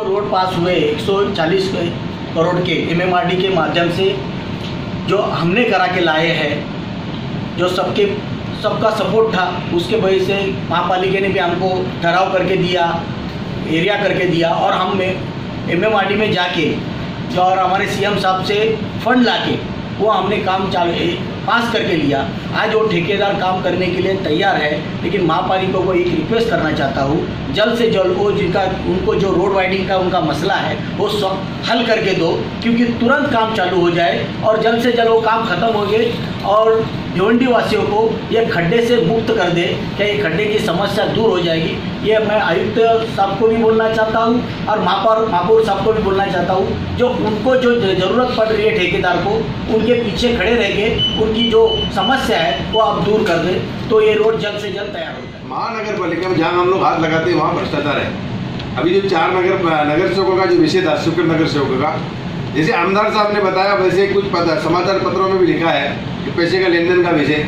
Road पास हुए 140 करोड़ के MMRD के माध्यम से जो हमने करा के लाए हैं, जो सबका सपोर्ट था, उसके वजह से महापालिका ने भी हमको ठहराव करके दिया, एरिया करके दिया और हमने MMRD में जाके जो और हमारे CM साहब से फंड लाके वो हमने काम पास करके लिया। आज वो ठेकेदार काम करने के लिए तैयार है, लेकिन महापालिका को एक रिक्वेस्ट करना चाहता हूँ, जल्द से जल्द वो उनको जो रोड वाइडिंग का उनका मसला है वो हल करके दो, क्योंकि तुरंत काम चालू हो जाए और जल्द से जल्द वो काम ख़त्म हो गए और भिवंडी वासियों को ये खड्डे से मुक्त कर दे। क्या ये खड्डे की समस्या दूर हो जाएगी? ये मैं आयुक्त साहब को भी बोलना चाहता हूँ और महापौर साहब को भी बोलना चाहता हूँ, जो उनको जो ज़रूरत पड़ रही है ठेकेदार को, उनके पीछे खड़े रह के उनकी जो समस्या है वो आप दूर कर दें, तो ये रोड जल्द से जल्द तैयार हो जाए। महानगर पालिका में जहाँ हम लोग हाथ लगाते हैं वहाँ भ्रष्टाचार है। अभी जो 4 नगर सेवकों का जो विषय था, शुक्र नगर सेवकों का, जैसे आमदार साहब ने बताया वैसे कुछ समाचार पत्रों में भी लिखा है कि पैसे का लेन देन का विषय,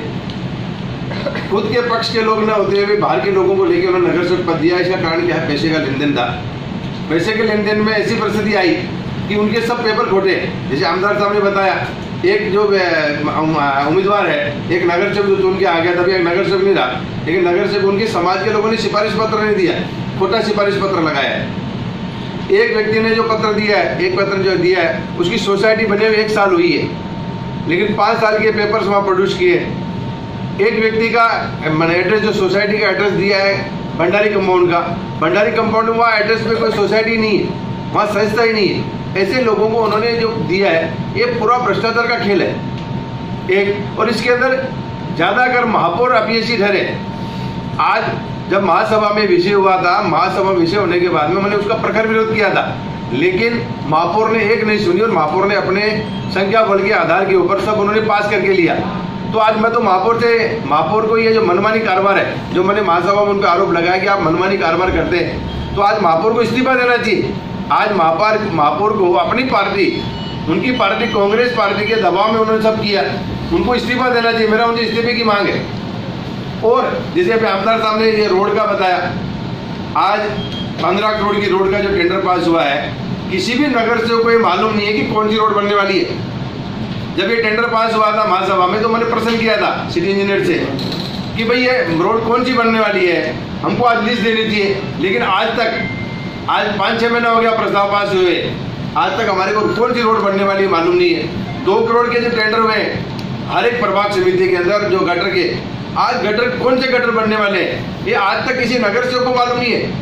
खुद के पक्ष के लोग न होते हुए बाहर के लोगों को लेकर उन्होंने नगर सेवक पद दिया। इसका कारण क्या है? पैसे का लेन देन था। पैसे के लेन देन में ऐसी परिस्थिति आई कि उनके सब पेपर खोटे। जैसे आमदार साहब ने बताया, एक जो उम्मीदवार है, एक नगर सेवक जो उनके आ गया, तभी एक नगर सेवक नहीं रहा, लेकिन नगर सेवक उनके समाज के लोगों ने सिफारिश पत्र नहीं दिया, खोटा सिफारिश पत्र लगाया है। एक व्यक्ति ने जो पत्र दिया है, एक पत्र जो दिया है, उसकी सोसाइटी बने हुए 1 साल हुई है, लेकिन 5 साल के पेपर्स वहाँ प्रोड्यूस किए। एक व्यक्ति का एड्रेस, जो सोसाइटी का एड्रेस दिया है भंडारी कंपाउंड का, भंडारी कंपाउंड में वहाँ एड्रेस पे कोई सोसाइटी नहीं है, वहाँ संस्था ही नहीं है। ऐसे लोगों को उन्होंने जो दिया है, ये पूरा भ्रष्टाचार का खेल है एक। और इसके अंदर ज़्यादा अगर महापौर अपयशी ठहरे, आज जब महासभा में विषय हुआ था, महासभा विषय होने के बाद में मैंने उसका प्रखर विरोध किया था, लेकिन महापौर ने एक नहीं सुनी और महापौर ने अपने संख्या बल के आधार के ऊपर सब उन्होंने पास करके लिया। तो आज मैं तो महापौर को ये जो मनमानी कारोबार है, जो मैंने महासभा में उन पर आरोप लगाया कि आप मनमानी कारोबार करते हैं, तो आज महापौर को इस्तीफा देना चाहिए। आज महापौर को अपनी पार्टी, उनकी पार्टी कांग्रेस पार्टी के दबाव में उन्होंने सब किया, उनको इस्तीफा देना चाहिए। मेरा उनसे इस्तीफे की मांग है। और जैसे अभी आमदार साहब ने ये रोड का बताया, आज 15 करोड़ की रोड का जो टेंडर पास हुआ है, किसी भी नगर सेवक को ये मालूम नहीं है कि कौन सी रोड बनने वाली है। जब ये टेंडर पास हुआ था महासभा में, तो मैंने प्रश्न किया था सिटी इंजीनियर से कि भाई ये रोड कौन सी बनने वाली है, हमको आज लिस्ट देनी चाहिए। लेकिन आज तक, आज 5-6 महीना हो गया प्रस्ताव पास हुए, आज तक हमारे को कौन सी रोड बनने वाली है मालूम नहीं है। 2 करोड़ के जो टेंडर हुए हर एक प्रभाग समिति के अंदर, जो गटर के, आज गटर कौन से गटर बनने वाले हैं, ये आज तक किसी नगर सेवक को मालूम नहीं है।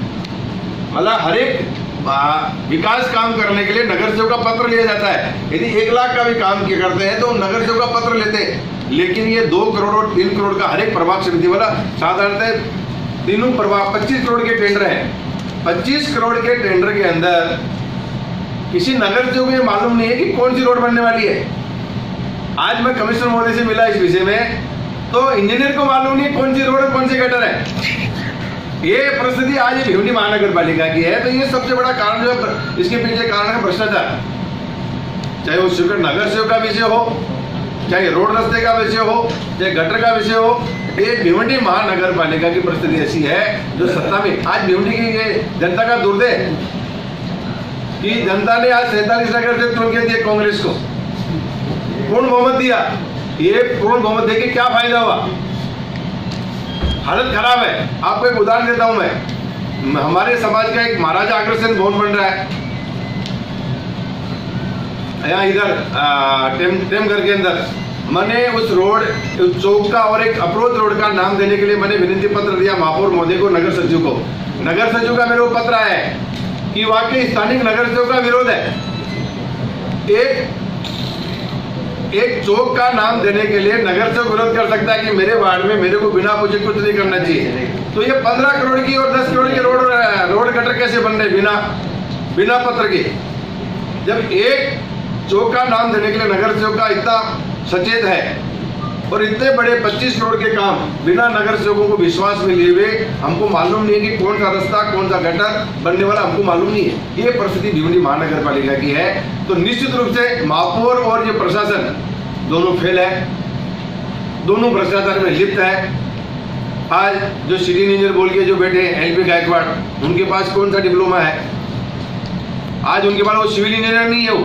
मतलब हर एक विकास काम करने के लिए नगर सेवक का पत्र लिया जाता है। यदि 1 लाख का भी काम करते हैं तो नगर सेवक का पत्र लेते हैं, लेकिन ये 2 करोड़ और 3 करोड़ का हर एक प्रभाग समिति वाला, साधारणतः तीनों प्रभाग 25 करोड़ के टेंडर है। 25 करोड़ के टेंडर के अंदर किसी नगर सेवक को ये मालूम नहीं है कि कौन सी रोड बनने वाली है। आज मैं कमिश्नर महोदय से मिला इस विषय में, तो इंजीनियर को मालूम नहीं कौन सी रोड और कौन से गटर है। ये परिस्थिति आज भिवंडी महानगर पालिका की है। तो ये सबसे बड़ा कारण जो है, इसके पीछे कारण है भ्रष्टाचार। चाहे वो शुक्र नगर सेवक का विषय हो, चाहे रोड रास्ते का विषय हो, चाहे गटर का विषय हो, ये भिवंडी महानगर पालिका की परिस्थिति ऐसी है जो सत्ता में आज भिवंडी की जनता का दुर्दय कि जनता ने आज 47 नगर सेवक चुन के दिए कांग्रेस को, पूर्ण बहुमत दिया। ये पूर्ण बहुमत देके क्या फायदा हुआ? हालत खराब है। आपको एक उदाहरण देता हूं मैं, हमारे समाज का एक महाराजा अग्रसेन भवन बन रहा है यहाँ इधर टेमघर के अंदर। मैंने उस रोड, उस चौक का और एक अप्रोच रोड का नाम देने के लिए मैंने विनती पत्र दिया महापौर महोदय को, नगर सचिव को। नगर सचिव का मेरे को पत्र आया है कि वाकई स्थानीय नगर सेवक का विरोध है। एक चौक का नाम देने के लिए नगर सेवक विरोध कर सकता है कि मेरे वार्ड में मेरे को बिना पूछे कुछ नहीं करना चाहिए। तो ये 15 करोड़ की और 10 करोड़ के रोड गटर कैसे बन रहे बिना पत्र के? जब एक चौक का नाम देने के लिए नगर सेवक का इतना सचेत है और इतने बड़े 25 करोड़ के काम बिना नगर सेवकों को विश्वास में लिए हुए, हमको मालूम नहीं है कि कौन सा रास्ता, कौन सा गटर बनने वाला, हमको मालूम नहीं है। ये परिस्थिति भिवंडी महानगर पालिका की है। तो निश्चित रूप से महापौर और ये प्रशासन दोनों फेल है, दोनों भ्रष्टाचार में लिप्त है। आज जो सिटी इंजीनियर बोल के जो बैठे एलपी गायकवाड़, उनके पास कौन सा डिप्लोमा है? आज उनके पास वो सिविल इंजीनियर नहीं है,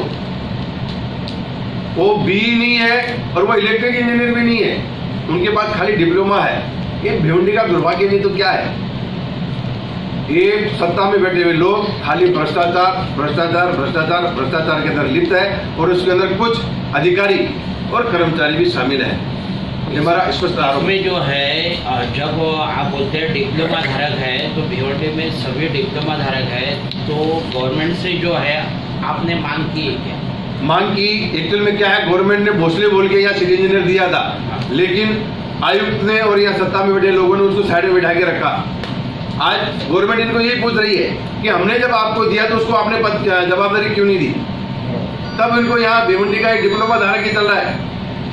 वो बी नहीं है और वो इलेक्ट्रिक इंजीनियर भी नहीं है, उनके पास खाली डिप्लोमा है। ये भिवंडी का दुर्भाग्य नहीं तो क्या है? ये सत्ता में बैठे हुए लोग खाली भ्रष्टाचार भ्रष्टाचार भ्रष्टाचार भ्रष्टाचार के अंदर लिप्त है और उसके अंदर कुछ अधिकारी और कर्मचारी भी शामिल है। ये हमारा स्पष्ट आरोप में जो है, जब आप बोलते हैं डिप्लोमा धारक है तो भिवंडी में सभी डिप्लोमा धारक है, तो गवर्नमेंट से जो है आपने मांग की है क्या? मांग की एक्चुअल में क्या है, गवर्नमेंट ने भोसले बोल के या सिटी इंजीनियर दिया था, लेकिन आयुक्त ने और या सत्ता में बैठे लोगों ने उसको साइड में बिठा के रखा। आज गवर्नमेंट इनको यही पूछ रही है कि हमने जब आपको दिया तो उसको आपने जवाबदारी क्यों नहीं दी? तब इनको यहाँ भिवंडी का एक डिप्लोमा धारक ही चल रहा है।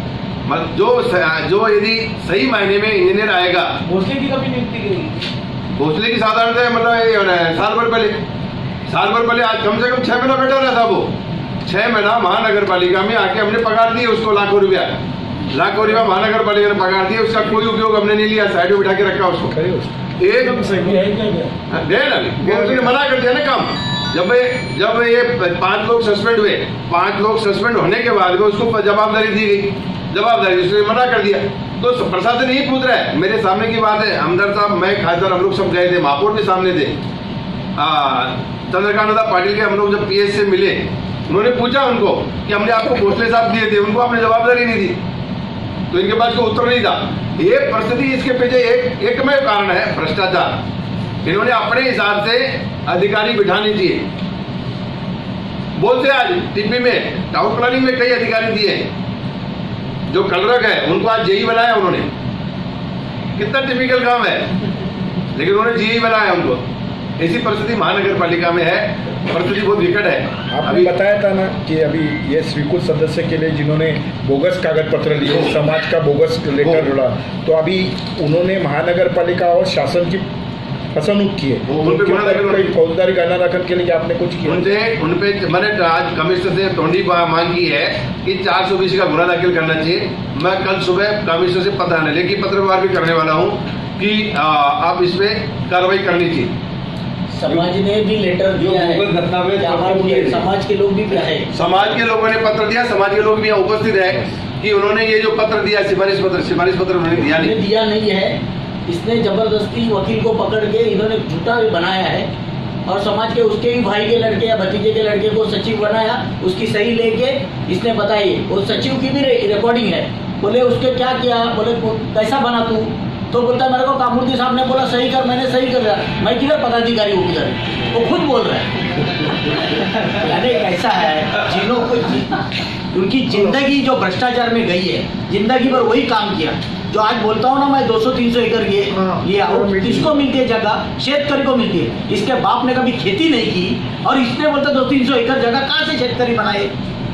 जो यदि सही मायने में इंजीनियर आएगा, भोसले की कभी नियुक्ति की? भोसले की साधारणतः मतलब साल भर पहले आज कम से कम 6 महीना बैठा रहा था वो। 6 महीना महानगर पालिका में आके हमने पगार दिए उसको लाखों रुपया महानगर पालिका ने पगार दिए, उसका कोई उपयोग हमने नहीं लिया, साइड में बिठा के रखा उसको। मना कर दिया ना काम। जब ये 5 लोग सस्पेंड हुए, 5 लोग सस्पेंड होने के बाद में उसको जवाबदारी दी गई, जवाबदारी उसने मना कर दिया। तो प्रशासन यही पूछ रहा है, मेरे सामने की बात है, हमदर्द साहब, मैं, खासदार, हम लोग सब गए थे, महापौर भी सामने थे, चंद्रकांत पाटिल के हम लोग जब PS से मिले, उन्होंने पूछा उनको कि हमने आपको भोसले साहब दिए थे, उनको आपने जवाबदारी नहीं दी, तो इनके पास कोई उत्तर नहीं था। ये परिस्थिति, इसके पीछे एकमेव कारण है भ्रष्टाचार। इन्होंने अपने हिसाब से अधिकारी बिठाने चाहिए। बोलते आज टीपी में टाउन प्लानिंग में कई अधिकारी दिए, जो कलरक है उनको आज जेई बनाया उन्होंने, कितना टिपिकल काम है, लेकिन उन्होंने जेई बनाया उनको। ऐसी परिस्थिति महानगर पालिका में है, परिस्थिति बहुत विकट है। आपने बताया था ना कि अभी ये स्वीकृत सदस्य के लिए जिन्होंने बोगस कागज पत्र लिए, समाज का बोगस लेटर जोड़ा, तो अभी उन्होंने महानगर पालिका और शासन की फसनुक की है, कोई फौजदारी गणना रखने के लिए आपने कुछ किया? उन पे मैंने आज कमिश्नर से तोंडी मांग की है कि 420 का गुना दाखिल करना चाहिए। मैं कल सुबह कमिश्नर से पत्र लेखी पत्र व्यवहार भी करने वाला हूँ कि आप इस पे कार्रवाई करनी चाहिए। समाज ने भी लेटर दिया है, समाज के लोग भी क्या है, समाज के लोगों ने पत्र दिया, समाज के लोग भी यहाँ उपस्थित है कि उन्होंने ये जो पत्र दिया, सिफारिश पत्र उन्होंने दिया नहीं है। इसने जबरदस्ती वकील को पकड़ के इन्होंने झूठा बनाया है और समाज के उसके ही भाई के लड़के या भतीजे के लड़के को सचिव बनाया, उसकी सही लेके इसने बताई, वो सचिव की भी रिकॉर्डिंग है। बोले उसके क्या किया, बोले कैसा बना तू, तो बोलता मेरे को कामूर्ति साहब ने बोला सही कर, मैंने सही कर दिया, मैं किधर पदाधिकारी हूँ किधर, वो खुद बोल रहा है। अरे कैसा है, जिन्हों को उनकी जिंदगी जो भ्रष्टाचार में गई है, जिंदगी भर वही काम किया। जो आज बोलता हूँ ना मैं 200-300 एकड़ ये किसको मिलती है जगह? शेतकरी को मिलती है। इसके बाप ने कभी खेती नहीं की और इसने बोलता 200-300 एकड़ जगह कहाँ से शेतकरी बनाए?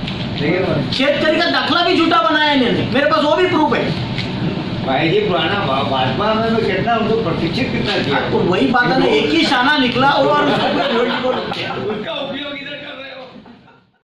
शेतकरी का दाखला भी झूठा बनाया इन्होंने, मेरे पास वो भी प्रूफ है। भाई जी पुराना भाजपा में कितना उनको प्रशिक्षित कितना किया, तो वही बात है ना, एक ही शाना निकला और